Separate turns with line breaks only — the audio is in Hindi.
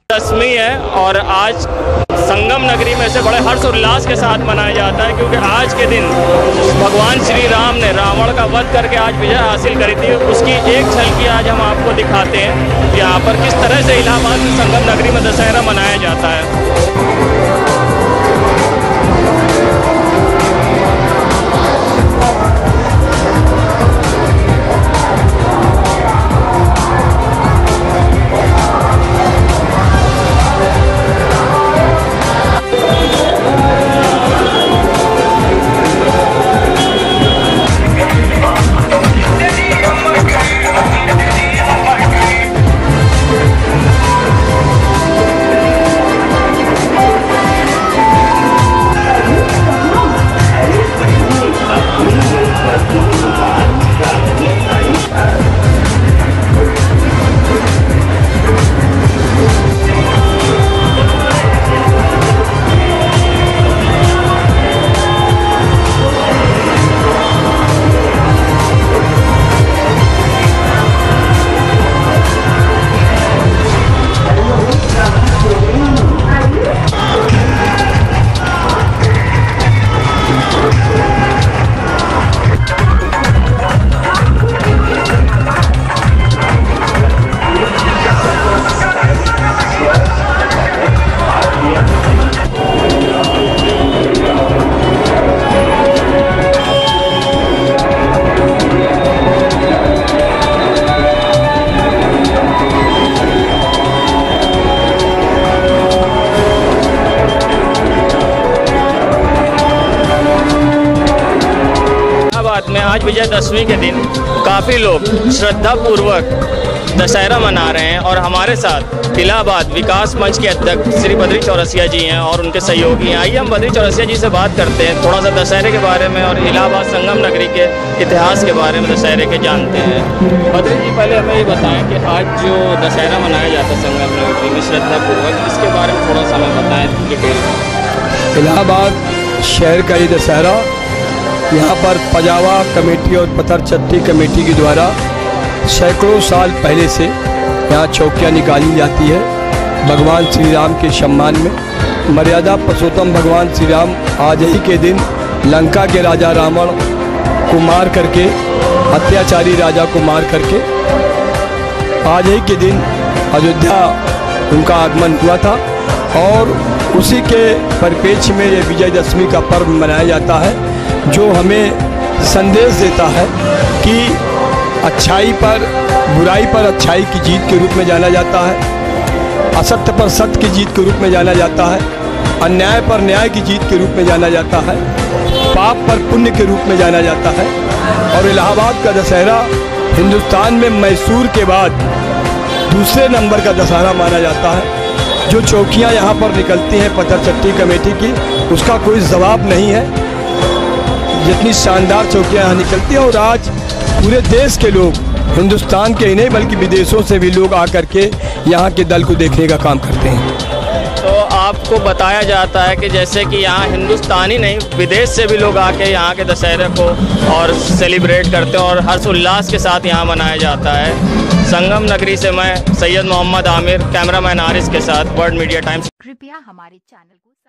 दशमी है और आज संगम नगरी में से बड़े हर्ष उल्लास के साथ मनाया जाता है, क्योंकि आज के दिन भगवान श्री राम ने रावण का वध करके आज विजय हासिल करी थी। उसकी एक झलकी आज हम आपको दिखाते हैं यहाँ पर किस तरह से इलाहाबाद में संगम नगरी में दशहरा मनाया जाता है। में आज विजयदशमी के दिन काफ़ी लोग श्रद्धापूर्वक दशहरा मना रहे हैं और हमारे साथ इलाहाबाद विकास मंच के अध्यक्ष श्री बद्री चौरसिया जी हैं और उनके सहयोगी हैं। आइए हम बद्री चौरसिया जी से बात करते हैं, थोड़ा सा दशहरे के बारे में और इलाहाबाद संगम नगरी के इतिहास के बारे में दशहरे के जानते हैं। बद्री जी, पहले हमें ये बताएं कि आज जो दशहरा मनाया जाता है संगम नगरी में श्रद्धापूर्वक, इसके बारे में थोड़ा सा हमें बताएँ डिटेल।
इलाहाबाद शहर का ये दशहरा यहाँ पर पजावा कमेटी और पत्थर चट्टी कमेटी के द्वारा सैकड़ों साल पहले से यहाँ चौकियाँ निकाली जाती है भगवान श्री राम के सम्मान में। मर्यादा पुरुषोत्तम भगवान श्री राम आज ही के दिन लंका के राजा रावण को मार करके, अत्याचारी राजा को मार करके आज ही के दिन अयोध्या उनका आगमन हुआ था और उसी के परिप्रेक्ष्य में ये विजयदशमी का पर्व मनाया जाता है, जो हमें संदेश देता है कि अच्छाई पर बुराई पर अच्छाई की जीत के रूप में जाना जाता है, असत्य पर सत्य की जीत के रूप में जाना जाता है, अन्याय पर न्याय की जीत के रूप में जाना जाता है, पाप पर पुण्य के रूप में जाना जाता है। और इलाहाबाद का दशहरा हिंदुस्तान में मैसूर के बाद दूसरे नंबर का दशहरा माना जाता है। जो चौकियाँ यहाँ पर निकलती हैं पत्थर चट्टी कमेटी की, उसका कोई जवाब नहीं है, जितनी शानदार चौकियाँ यहाँ निकलती हैं। और आज पूरे देश के लोग, हिंदुस्तान के ही नहीं बल्कि विदेशों से भी लोग आकर के यहाँ के दल को देखने का काम करते हैं।
तो आपको बताया जाता है कि जैसे कि यहाँ हिंदुस्तानी नहीं, विदेश से भी लोग आके यहाँ के दशहरे को और सेलिब्रेट करते हैं और हर्ष उल्लास के साथ यहाँ मनाया जाता है। संगम नगरी से मैं सैयद मोहम्मद आमिर, कैमरामैन आरिस के साथ, वर्ल्ड मीडिया टाइम्स।
कृपया हमारे चैनल को